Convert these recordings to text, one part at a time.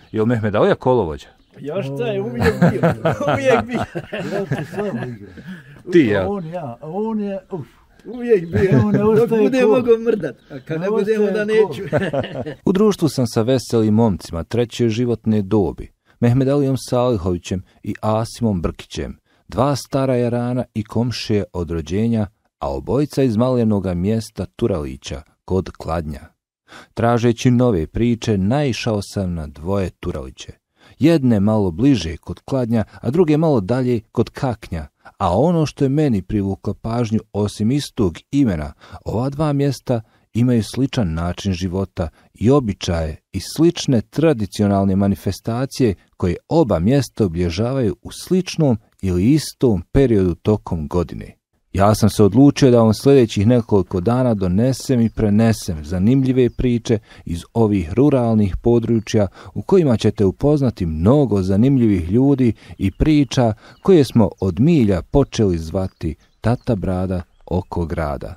Je li Mehmedalija kolovođa? Ja šta je, uvijek bio. Ti, ja. On je, Uvijek bio, dok bude mogo mrdat, a kad ne budemo da neću. U društvu sam sa veselim momcima treće životne dobi, Mehmedalijom Salihovićem i Asimom Brkićem, dva stara jarana i komšije od rođenja, a obojica iz malenoga mjesta Turalića kod Kladnja. Tražeći nove priče, naišao sam na dvoje Turaliće. Jedne malo bliže kod Kladnja, a druge malo dalje kod Kaknja. A ono što je meni privuklo pažnju, osim istog imena, ova dva mjesta imaju sličan način života i običaje i slične tradicionalne manifestacije koje oba mjesta obilježavaju u sličnom ili istom periodu tokom godine. Ja sam se odlučio da vam sljedećih nekoliko dana donesem i prenesem zanimljive priče iz ovih ruralnih područja u kojima ćete upoznati mnogo zanimljivih ljudi i priča koje smo od milja počeli zvati Tata Brada oko grada.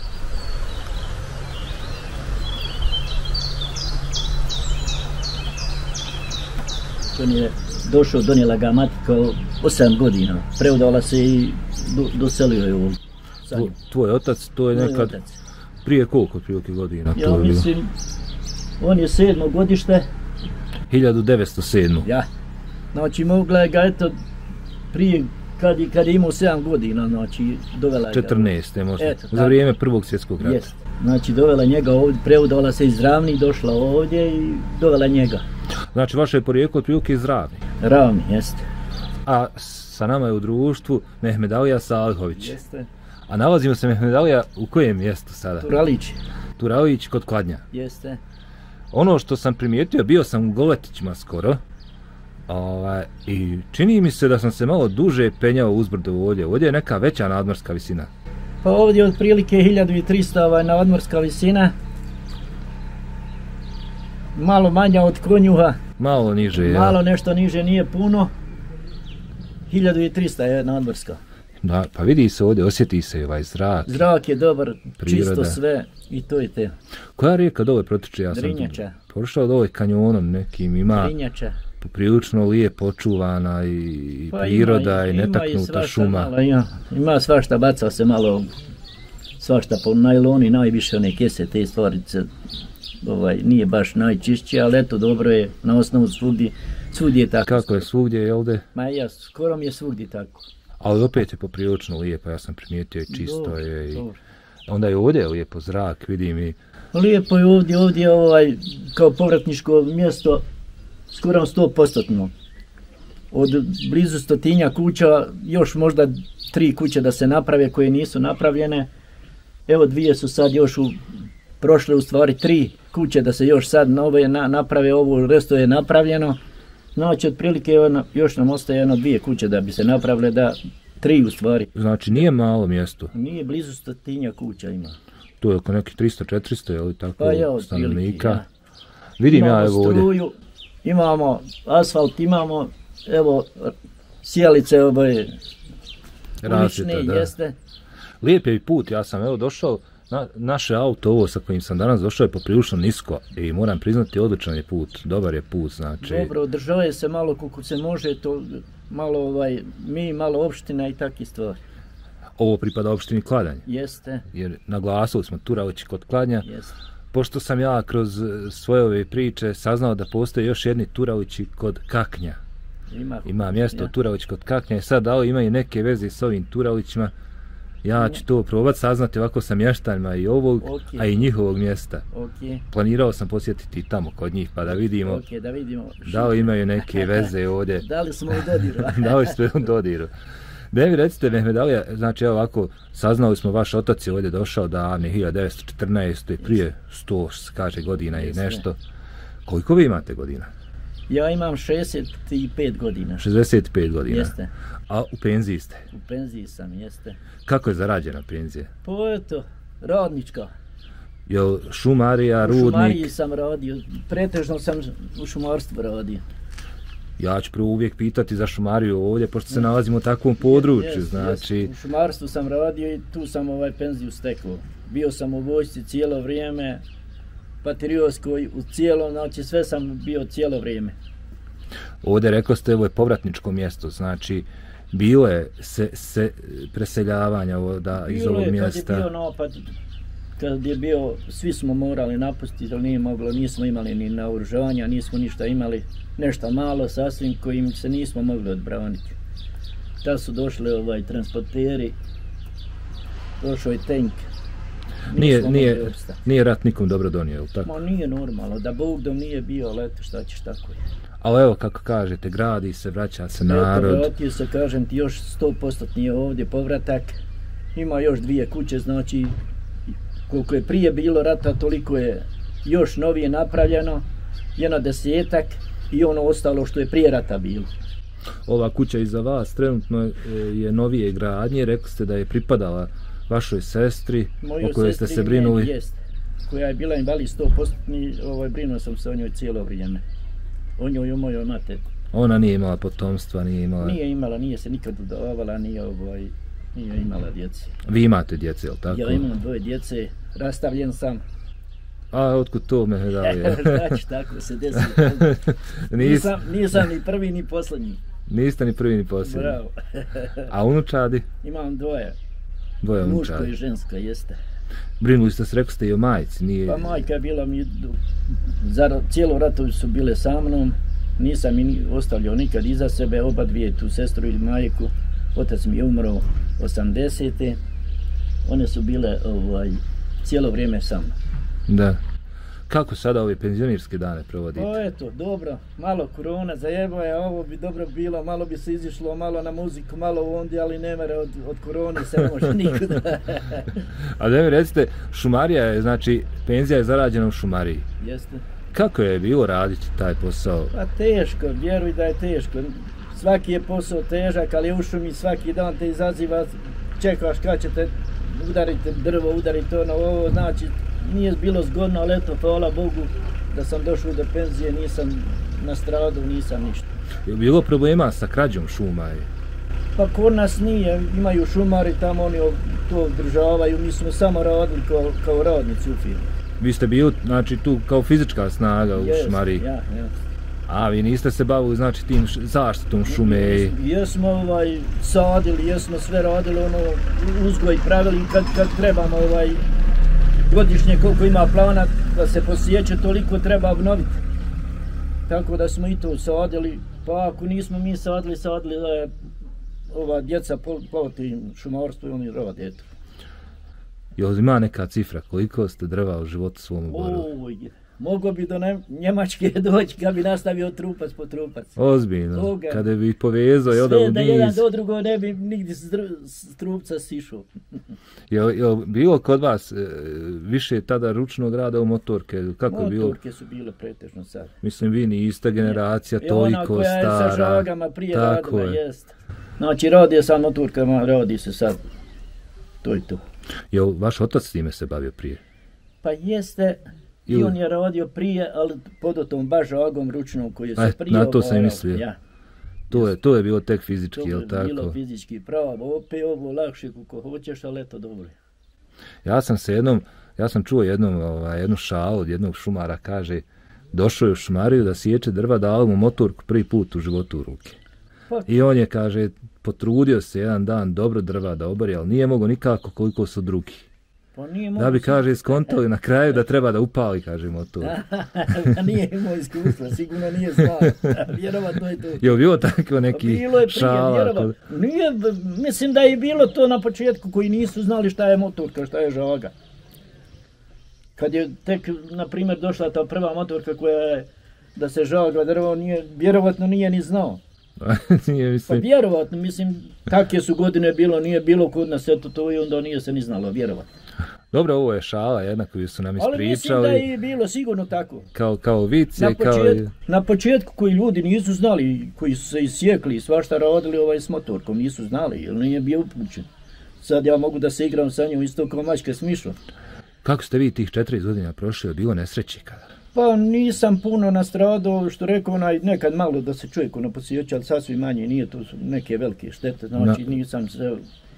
On je došao, donijela ga matika 8 godina, preudala se i doselio je ovdje. Tvoj otac, to je nekad prije koliko prilike godina? Ja mislim, on je 7. godište. 1907. Ja, znači mogla je ga eto prije kad je imao 7 godina, znači dovela je ga. 14. možda, za vrijeme Prvog svjetskog rata. Jest, znači dovela njega ovdje, preudala se iz Ravni, došla ovdje i dovela njega. Znači vaše je porijeklo otprilike iz Ravni? Ravni, jeste. A sa nama je u društvu Mehmedalija Salihović. Jeste. A nalazimo se Mehmedalija u kojem mjestu sada? Turalić. Turalić kod Kladnja. Jeste. Ono što sam primijetio, bio sam u Goletićima skoro. I čini mi se da sam se malo duže penjao uzbrdo ovdje. Ovdje je neka veća nadmorska visina. Pa ovdje je otprilike 1300 nadmorska visina. Malo manja od Konjuha. Malo niže, ja. Malo nešto niže, nije puno. 1300 je nadmorska. Da, pa vidi se ovdje, osjeti se ovaj zrak. Zrak je dobar, priroda. Čisto sve i to je te. Koja rijeka dole protiče? Ja sam Drinjača. Prošao dole kanjonom nekim, ima Drinjača. Poprilično lijepo očuvana i pa priroda i netaknuta šuma. Malo, ima svašta, baca se malo, svašta po najloni, najviše one kese, te stvarice. Nije baš najčišće, ali eto dobro je, na osnovu svugdje je tako. Kako je svugdje, jel de? Ma ja, skoro mi je svugdje tako. Ali opet je poprilično lijepo, ja sam primijetio i čisto je. I onda je ovdje lijepo zrak, vidim i... Lijepo je ovdje kao povratničko mjesto, skoro 100%. Od blizu 100 kuća, još možda 3 kuće da se naprave koje nisu napravljene. Evo 2 su sad još prošle u stvari 3 kuće da se još sad nove naprave, ovo resto je napravljeno. Znači otprilike još nam ostaje 2 kuće da bi se napravile, 3 u stvari. Znači nije malo mjesto? Nije, blizu 100 kuća ima. To je oko nekih 300-400 ili tako pa stanovnika. Ja. Vidim imamo ja evo ovdje. Struju, imamo asfalt, imamo evo sjelice ulične, jeste. Lijep je i put, ja sam evo došao, naše auto ovo sa kojim sam danas došao je poprilično nisko i moram priznati odličan je put, dobar je put, znači... Dobro, održava se malo kako se može, to malo malo opština i takve stvari. Ovo pripada opštini Kladanj? Jeste. Jer naglasili smo Turalić kod Kladnja. Jeste. Pošto sam ja kroz svoje ove priče saznao da postoje još jedni Turalići kod Kaknja. Ima mjesto Turalić kod Kaknja i sad da li imaju neke veze s ovim Turalićima, ja ću to probati saznati ovako sa mještanima i ovog, a i njihovog mjesta. Planirao sam posjetiti tamo kod njih pa da vidimo, da li imaju neke veze ovdje. Da li smo u dodiru? Da li smo u dodiru. Da mi recite, Mehmedalija, znači evo ovako, saznali smo vaš otac je ovdje došao davne 1914. prije 100 kaže godina i nešto. Koliko vi imate godina? Ja imam 65 godina. 65 godina? Jeste. A u penziji ste? U penziji sam, jeste. Kako je zarađena penzija? Pa eto, radnička. Jel šumarija, rudnik? U šumariji sam radio, pretežno sam u šumarstvu radio. Ja ću prvo uvijek pitati za šumariju ovdje, pošto se nalazimo u takvom području, znači... U šumarstvu sam radio i tu sam penziju stekao. Bio sam u vojsci cijelo vrijeme, patriotskoj u cijelom, znači sve sam bio cijelo vrijeme. Ovdje rekao ste, ovo je povratničko mjesto, znači bilo je se preseljavanja iz ovog mjesta. Kad je bio napad, kad je bio, svi smo morali napustiti, ali nije moglo, nismo imali ni naoružanja, nismo ništa imali, nešto malo sasvim kojim se nismo mogli odbraniti. Tad su došli transporteri, došao je tank. Nije rat nikom dobro donio, ili tako? Ma nije normalno, da Bog dom nije bio, ali eto šta ćeš, tako je. Ali evo kako kažete, gradi se, vraća se narod. Vratio se, kažem ti, još 100% nije ovdje povratak. Ima još 2 kuće, znači koliko je prije bilo rata, toliko je još novije napravljeno, 10-ak i ono ostalo što je prije rata bilo. Ova kuća iza vas trenutno je novije gradnje, rekli ste da je pripadala vašoj sestri, o kojoj ste se brinuli. Jest, koja je bila invalid 100%, brinuo sam se o njoj cijelo vrijeme. O njoj i o mojoj materi. Ona nije imala potomstva, nije imala... Nije se nikad udavala, nije imala djece. Vi imate djece, jel tako? Ja imam 2 djece, rastavljen sam. A, otkud to me dalje? Znači, tako se desi. Nisam ni prvi ni posljednji. Niste ni prvi ni posljednji. Bravo. A unučadi? Imam 2. Dvoje unučadi. Muško i žensko, jeste. Brinuli ste se, rekli ste i o majci, nije... Pa majka je bila mi, cijelo ratovi su bile sa mnom, nisam mi ostavljao nikad iza sebe, oba 2, tu sestru i majku, otac mi je umro 80. One su bile cijelo vrijeme sa mnom. Da. Kako sada ove penzionirske dane provodite? Pa eto, dobro, malo korona zajebao je, ovo bi dobro bilo, malo bi se izišlo, malo na muziku, malo ondje, ali ne mere od korone se ne može nikuda. A da mi recite, šumarija je, znači, penzija je zarađena u šumariji. Jeste. Kako je bilo raditi taj posao? Pa teško, vjeruj da je teško. Svaki je posao težak, ali u šumi svaki dan te izaziva, čekaš kad ćete udariti drvo, udariti ovo, znači, nije bilo zgodno, ali eto, hvala Bogu da sam došao do penzije, nisam nastradao, nisam ništa. Je bilo problema sa krađom šuma? Pa kod nas nije, imaju šumari tamo, oni to održavaju, mi smo samo radili kao radnici u firmi. Vi ste bili, znači, tu kao fizička snaga u šumariji? Ja. A vi niste se bavili, znači, tim zaštitom šume? Jesmo sadili, jesmo sve radili, uzgoj pravili kad trebamo godišnje koliko ima plana da se posjeće, toliko treba obnoviti. Tako da smo i to sadili, pa ako nismo mi sadili da je ova djeca po tim šumarstvu i oni rade, eto. Jel ima neka cifra, koliko ste drva u životu svom oborili? Mogo bi do Njemačke doći kad bi nastavio trupac po trupac. Ozbiljno, kada bi povezao i odao u niz. Sve da jedan do drugo ne bi nigdje s trupca sišao. Jel bilo kod vas više tada ručnog rada u motorke? Motorke su bile pretežno sad. Mislim, vi niste generacija toliko stara. Ona koja je sa žagama prije radila, jest. Znači, radi sa motorkama, radi se sad. To je to. Jel vaš otac s time se bavio prije? Pa jeste... I on je radio prije, ali podotom baš žagom ručnom koji se prije na to sam mislio. Ja. To je bilo tek fizički, jel tako? To je bilo fizički pravo, opet ovo lakše kako hoćeš, ali eto dobro. Ja sam čuo jednu šalu od jednog šumara, kaže, došao je u šumariju da sječe drva, dao mu motorku prvi put u životu u ruke. I on je, kaže, potrudio se jedan dan dobro drva da obori, ali nije mogo nikako koliko su drugi. Da bi, kaže, skontali na kraju da treba da upali, kaže, motor. Nije imao iskustva, sigurno nije znao. Vjerovatno je to. Je li bilo tako neki šala? Nije, mislim da je bilo to na početku koji nisu znali šta je motorka, šta je žaga. Kad je tek, na primjer, došla ta prva motorka koja je da se žaga drvo, vjerovatno nije ni znao. Pa vjerovatno, mislim, takve su godine bilo, nije bilo kod nas, eto to i onda nije se ni znalo, vjerovatno. Dobro, ovo je šala jedna koju su nam ispričali. Ali mislim da je bilo sigurno tako. Kao vice, na početku koji ljudi nisu znali, koji su se isjekli i svašta radili s motorkom, nisu znali, jer nije bio upućen. Sad ja mogu da se igram sa njom isto kao mačke s mišom. Kako ste vi tih 40 godina prošli, je bilo nesreći kada? Pa nisam puno nastradao, što rekao nekad malo da se čovjeku naposjeća, ali sasvim manje, nije, to su neke velike štete, znači nisam se...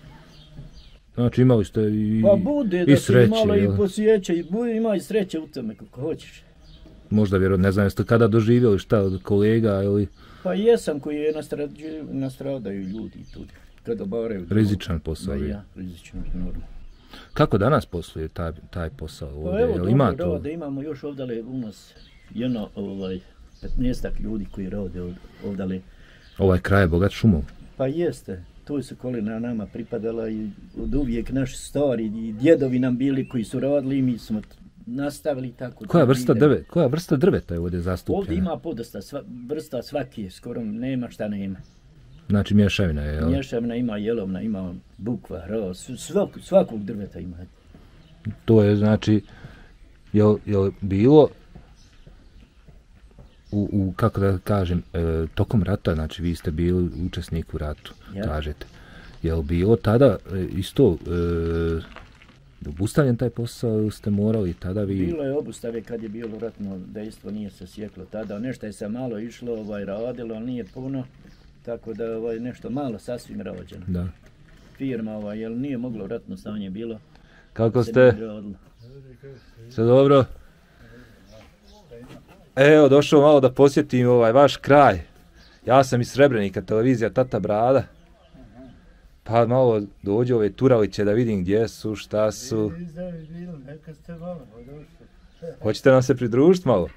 Znači imali ste i sreće. Pa bude da se malo i posjeća, ima i sreće u tome kako hoćeš. Možda vjerojatno, ne znam, jeste kada doživjeli šta od kolega ili... Pa jesam koji je nastradaju ljudi tu. Kad obaraju... Rizičan posao je. Ja, rizičan, normalno. Kako danas posluje taj posao ovdje? Pa evo, ima dobro, to? da imamo još ovdje u nas jedno 15 ljudi koji rode ovdje. Ovaj kraj je bogat šumom. Pa jeste, tu su kolina nama pripadala i od uvijek naši stari i djedovi nam bili koji su radili i mi smo nastavili tako. Koja vrsta drveta je ovdje zastupljena? Ovdje ima podosta vrsta svake, skoro nema šta nema. Znači mješavina je, jel? Mješavina ima jelovna, ima bukva, hroz, svakog drveta ima. To je znači, jel bilo kako da kažem, tokom rata, znači vi ste bili učesnik u ratu, kažete. Jel bilo tada isto obustavljen taj posao ili ste morali tada vi... Bilo je obustave kad je bilo ratno dejstvo, nije se sjeklo tada. Nešto je se malo išlo, radilo, ali nije puno. Tako da nešto malo sasvim rađeno. Da. Firma, jer nije moglo ratno stanje bilo. Kako ste? Sve dobro? Evo, došao malo da posjetim vaš kraj. Ja sam iz Srebrenika, televizija Tata Brada. Pa malo dođu ove turaliće da vidim gdje su, šta su. Hoćete nam se pridružiti malo?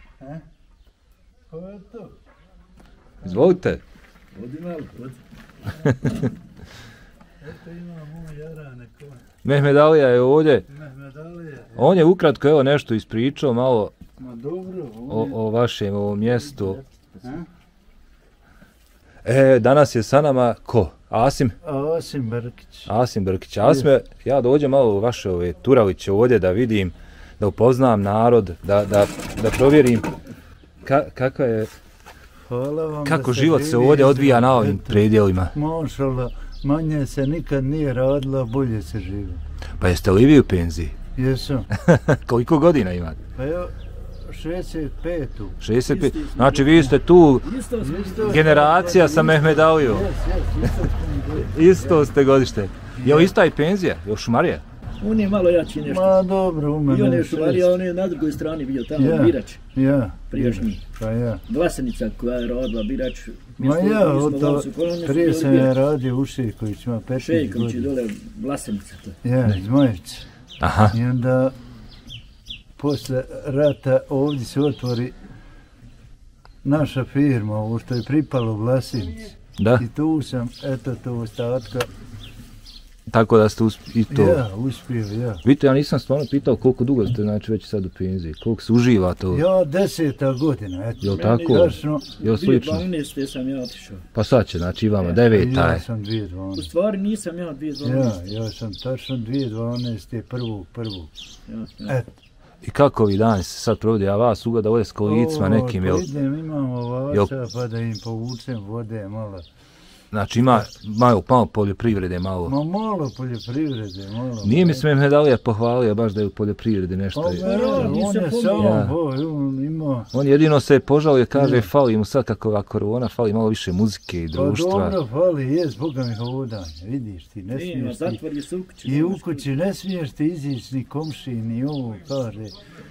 Izvolite. Odi malo, odi. Eto ima moj jarane ko. Mehmed Alija je ovdje. On je ukratko evo nešto ispričao malo o vašem ovom mjestu. Danas je sa nama ko? Asim? Asim Brkić. Asim Brkić. Asime, ja dođem malo u vaše ove turaliće ovdje da vidim, da upoznam narod, da provjerim kakva je... Kako život se ovdje odvija na ovim predjelima? Mašallah, manje se nikad nije radilo, bolje se živo. Pa jeste li vi u penziji? Jesam. Koliko godina imate? Pa evo, 65. 65? Znači vi ste tu generacija sa Mehmed Alijom. Isto ste godište. Je li ista i penzija? Je li šumarija? On je malo jači nešto. Ma dobro, u mene. I on je šumarija, on je na drugoj strani bio tamo, Birač. Ja. Prijašnji. Pa ja. Glasenica koja je radila Birač. Ma ja, prije sam je radio u Šejković, ima 15 godina. Šejković je dole Glasenica. Ja, iz Mojevice. Aha. I onda, posle rata, ovdje se otvori naša firma, ovo što je pripalo Glasinici. Da. I tu sam, eto to ostatka. Tako da ste i to... Ja, uspio, ja. Vidite, ja nisam stvarno pitao koliko dugo ste, znači, već sad u penziji. Koliko se uživa to? Ja, 10. godina, eto. Jel' tako? Jel' slično? 2012. sam ja otišao. Pa sad će, znači, imamo 9. Ja sam 2012. U stvari nisam ja 2012. Ja sam tačno 2012. prvog. Ja. Eto. I kako vi dani se sad provodi, a vas ugleda ovdje s kolicima nekim, jel? Idem, imamo vaca, pa da im povučem vode malo. Znači ima malo poljoprivrede, malo. Ma malo poljoprivrede, malo. Nije mi se Mehmed Alija pohvalio baš da je u poljoprivredi nešto. On je samo, ima... On jedino se požalio, kaže, fali mu sad kako ova korona, fali malo više muzike i društva. Pa dobro, fali, jest, Boga mi hodanje, vidiš ti, ne smiješ ti. I u kući ne smiješ ti izići ni komši, ni ovo, kaže,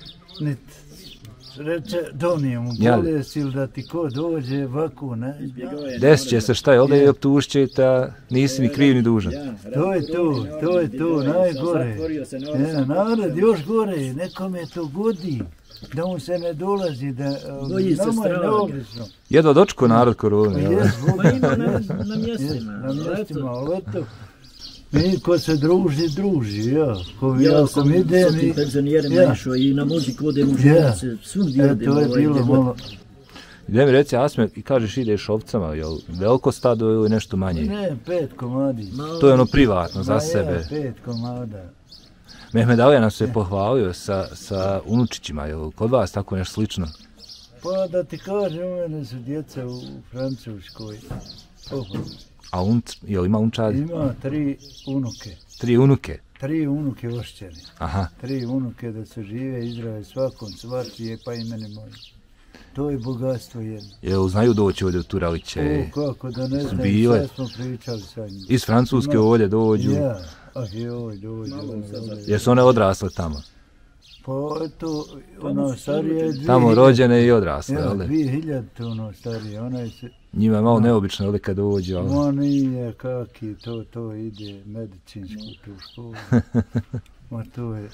reče, donije mu bolest ili da ti ko dođe, ovako, ne? Desit će se šta je, ovdje je optušćete, a nisi ni kriv ni dužan. To je to, najgore. Narod još gore, nekome to godi, da mu se ne dolazi, da nama je neobično. Jedva dočko narod korone, jel? Ma ima na mjestima. Na mjestima, ali eto. Mi ko se druži, ja. Ja sam idem i... penzionjerima išao i na muziku odem u živoce, svugdje odem. To je bilo malo... Gdje mi reci, Asme, i kažeš ideš ovcama, jel veliko stado ili nešto manje? Ne, 5 komadi. To je ono privatno, za sebe. Ja, 5 komada. Mehmed Alija nam se pohvalio sa unučićima, jel kod vas tako nešto slično? Pa da ti kažem, u mene su djeca u Francuskoj. A jel ima unčadi? Ima 3 unuke. 3 unuke? 3 unuke ošćeni. Aha. 3 unuke da se žive, izdrave svakom, svačije, pa i mene moje. To je bogatstvo jedno. Jel znaju doći ovdje u Turaliće? Kako da ne znam, sve smo pričali sa njim. Iz Francuske ovdje dođu? Ja, dođu. Jesu one odrasle tamo? Pa eto, ona starija je 2000. Tamo rođene i odrasle, Ja, jel? 2000 ono starija, ona je se... Njima je malo neobično, jel, kad dođu, ali... Ma nije, kaki, to ide medicinsku tu školu. Ma to je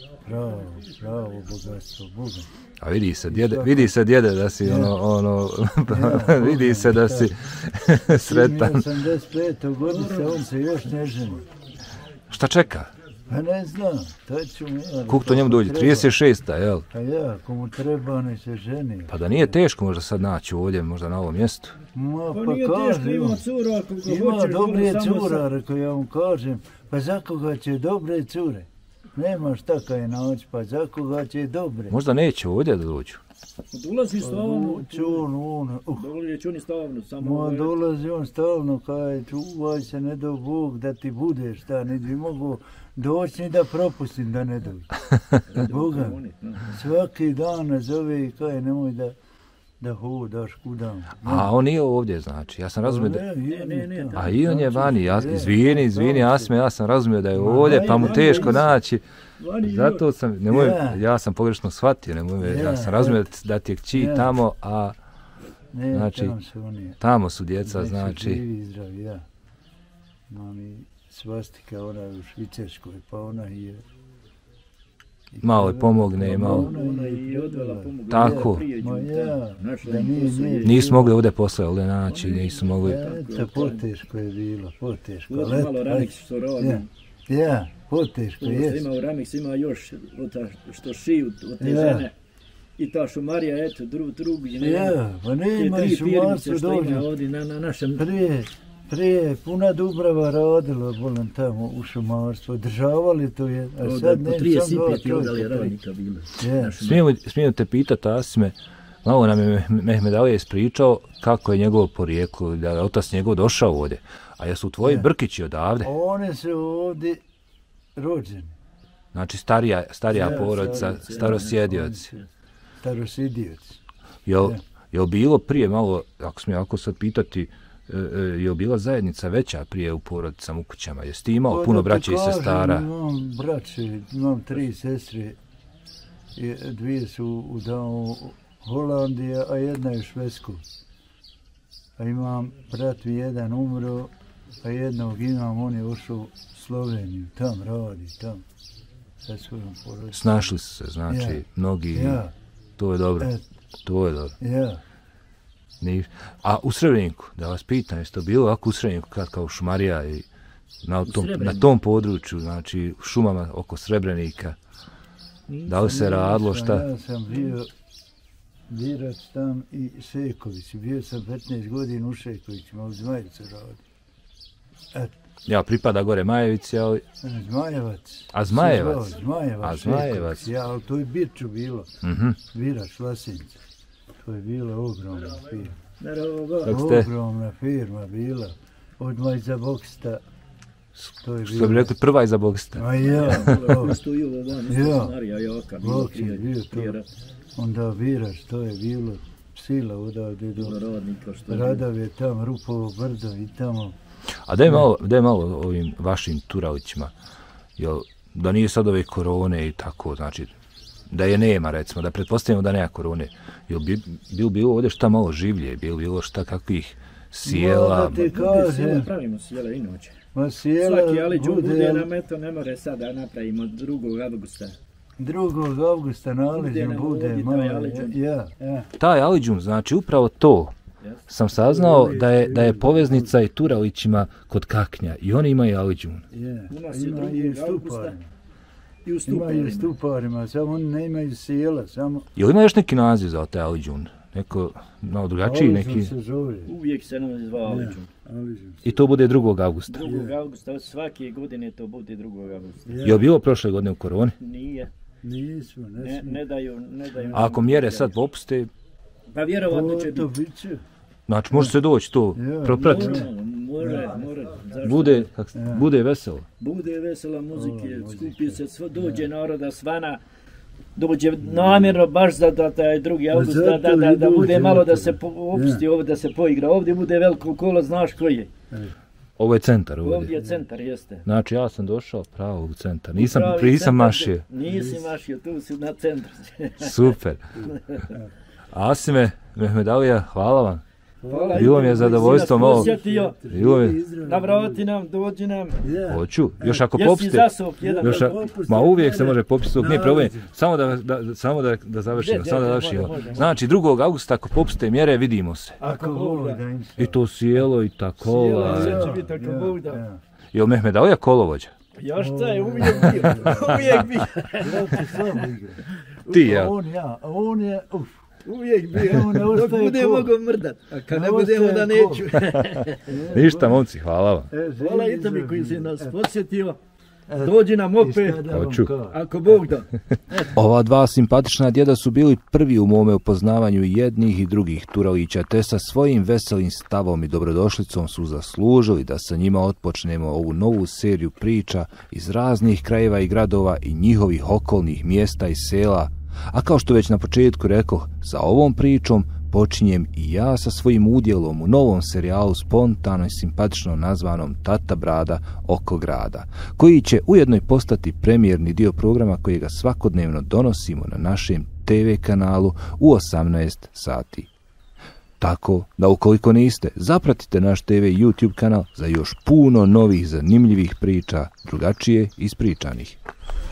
pravo bogatstvo, Boga. A vidi se djede da si vidi se da si sretan. 85. godište, on se još ne ženi. Šta čeka? Pa ne znam, to ću mi... Kuk to njemu dođe? 36. jel? Pa ja, ako mu treba, ne se ženi. Pa da nije teško možda sad naći ovdje, možda na ovom mjestu. Ma Pa pa nije teško, kažem, ima cura, ako ga ima hoćeš, dobre samo cura, rekao ja mu kažem, pa za koga će dobre cure? Nema šta kaj naći, pa za koga će dobre? Možda neće ovdje da dođu. Dolazi stalno, Dolazi on stalno, samo... Ma dolazi on stalno, kaj čuvaj se, ne do Bog da ti bude šta, ne bi mogu doći ni da propustim da ne dođe. Boga, svaki dan nas zove i kaj nemoj da hodaš kudam. A on nije ovdje, znači, ja sam razumio da... Ne. A i on je vani, izvini Asme, ja sam razumio da je ovdje, pa mu teško naći. Zato sam, ja sam pogrešno shvatio, ja sam razumio da ti je kći tamo, a... Znači, tamo su djeca, znači... Živi i zdravi, ja. Mam i svastika, ona je u Švicarskoj, pa ona je... Malo je pomogne, malo... Ona je odvela pomogu. Tako. Ma ja, da Nisu mogli ovdje posle ovdje naći, nisu mogli... Eto, poteško je bilo, poteško. Malo Ramix što rodi. Ja, poteško, jes. Ima u Ramix, ima još što šiju od te žene. I ta šumarija, eto, drugi. Ja, pa nema i šumarstvo dođe. Na našem... Prije puna Dubrava radila, bolam tamo u šumarstvu, održavali to je, a sad ne, sam 2 radnika bilo. Smijem te pitati, Asime, malo nam je Mehmed Ali ispričao kako je njegovo porijeklo, da je otac njegov došao ovdje. A jesu tvoji Brkići odavde? Oni su ovdje rođeni. Znači starija porodica, starosjedioci. Starosjedioci. Je li bilo prije malo, ako smijem ako sad pitati, je li bila zajednica veća prije u porodicama u kućama? Jesi ti imao puno braće i sestara? Imam braće, imam 3 sestre, 2 su u Holandiji, a 1 je u Švedsku. A imam brat mi 1 umro, a 1 imam, on je ušao u Sloveniju, tam radi, tam, sa svojom porodicom. Snašli su se, znači, mnogi, to je dobro, to je dobro. Ja. A u Srebreniku, da vas pitam, jeste to bilo ovako u Srebreniku, kao šumarija i na tom području, znači u šumama oko Srebrenika, da li se radilo šta? Ja sam bio Birac tam i Šeković, bio sam 15 godina u Šekovićima, u Zmajevicu radi. Ja, pripada gore Majevici, ali... Zmajevac. A Zmajevac? Zmajevac. Ja, ali to je Birču bilo. Birač, Lasinca. To je bila ogromna firma. Ogromna firma bila. Od Majzaboksta. Što bi rekli, prva Majzaboksta. A ja. Bok je bio to. Onda Birač, to je bilo sila odavde do Radave, tam Rupovo brdo i tamo. A daj malo ovim vašim turalićima, da nije sad ove korone i tako, znači, da je nema, recimo, da pretpostavimo da nema korone, bilo ovdje šta malo življe, bilo šta kakvih sjela? Pravimo sjela inače. Sjela svaki aliđun bude nam, eto, ne more sad da napravimo 2. avgusta. 2. avgusta na aliđun bude, Taj aliđun, znači, upravo to, sam saznao da je poveznica i Turalićima kod Kaknja i oni imaju aliđun. U nas je 2. avgusta. Imaju stuparima, samo oni ne imaju sjela, samo... Jel ima još neki naziv za taj aliđun? Neko malo drugačiji neki? Aliđun se zove. Uvijek se nam zva aliđun. I to bude 2. avgusta? 2. avgusta, svake godine to bude 2. avgusta. Je li bilo prošle godine u koroni? Nije. Nisu, ne daju. A ako mjere sad popuste? Pa vjerovatno će biti. Znači može se doći to, propratiti? Može. Bude veselo? Bude vesela muzike, skupi se, dođe naroda svana, dođe namjerno baš za taj 2. avgust, da bude malo da se opusti ovdje, da se poigra. Ovdje bude veliko kolo, znaš ko je. Ovo je centar ovdje. Ovdje je centar, jeste. Znači ja sam došao pravo u centar. Nisam mašio. Nisi mašio, tu si na centru. Super. Asime, Mehmedalija, hvala vam. Hvala, Bilo mi je zadovoljstvo malo. Navrati nam, dođi nam. Hoću, još ako Jesi popiste. zasok jedan. Ma uvijek se može popiti, nije problem. Samo da završimo. Znači 2. augusta ako popiste mjere, vidimo se. Ako Bog da. I to sjelo i ta kola. Sjelo, sve će biti ako Bog da. Jel Mehmedalija kolovođa? Ja šta je, uvijek bio. Ti ja. On je, Uvijek bio. Dok bude mogo mrdat. A kad ne budemo da neću. Ništa, momci, hvala vam. Hvala i tebi koji si nas posjetio. Dođi nam opet. Hoću. Ako Bog da. Ova dva simpatična djeda su bili prvi u mome upoznavanju jednih i drugih Turalića, te sa svojim veselim stavom i dobrodošlicom su zaslužili da sa njima otpočnemo ovu novu seriju priča iz raznih krajeva i gradova i njihovih okolnih mjesta i sela. A kao što već na početku rekoh, sa ovom pričom počinjem i ja sa svojim udjelom u novom serijalu spontano i simpatično nazvanom Tata Brada oko grada, koji će ujedno i postati premijerni dio programa kojega svakodnevno donosimo na našem TV kanalu u 18 sati. Tako da ukoliko niste, zapratite naš TV i YouTube kanal za još puno novih zanimljivih priča, drugačije ispričanih.